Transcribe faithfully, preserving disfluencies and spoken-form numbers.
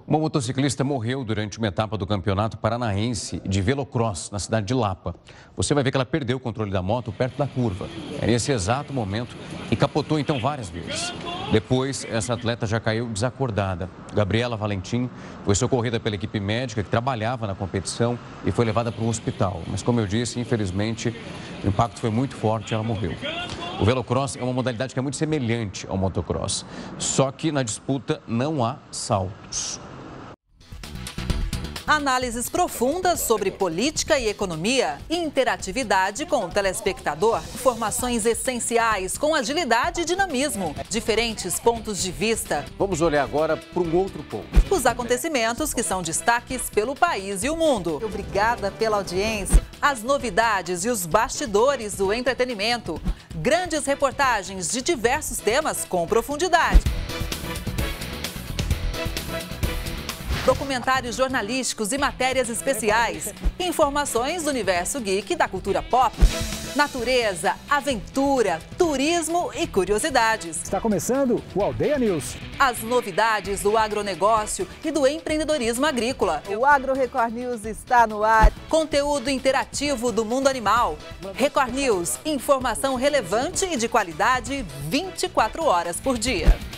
Uma motociclista morreu durante uma etapa do Campeonato Paranaense de Velocross, na cidade de Lapa. Você vai ver que ela perdeu o controle da moto perto da curva. É nesse exato momento e capotou então várias vezes. Depois, essa atleta já caiu desacordada. Gabriela Valentim foi socorrida pela equipe médica que trabalhava na competição e foi levada para um hospital. Mas, como eu disse, infelizmente, o impacto foi muito forte e ela morreu. O Velocross é uma modalidade que é muito semelhante ao motocross, só que na disputa não há saltos. Análises profundas sobre política e economia, interatividade com o telespectador, informações essenciais com agilidade e dinamismo, diferentes pontos de vista. Vamos olhar agora para um outro ponto. Os acontecimentos que são destaques pelo país e o mundo. Obrigada pela audiência. As novidades e os bastidores do entretenimento. Grandes reportagens de diversos temas com profundidade. Documentários jornalísticos e matérias especiais. Informações do universo geek e da cultura pop. Natureza, aventura, turismo e curiosidades. Está começando o Aldeia News. As novidades do agronegócio e do empreendedorismo agrícola. O Agro Record News está no ar. Conteúdo interativo do mundo animal. Record News, informação relevante e de qualidade vinte e quatro horas por dia.